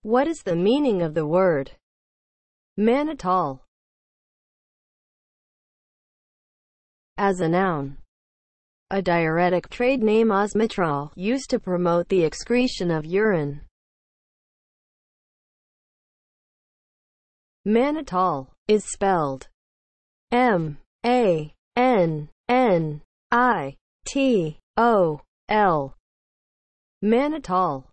What is the meaning of the word mannitol? As a noun, a diuretic, trade name Osmitrol, used to promote the excretion of urine. Mannitol is spelled M-A-N-N-I-T-O-L. Mannitol.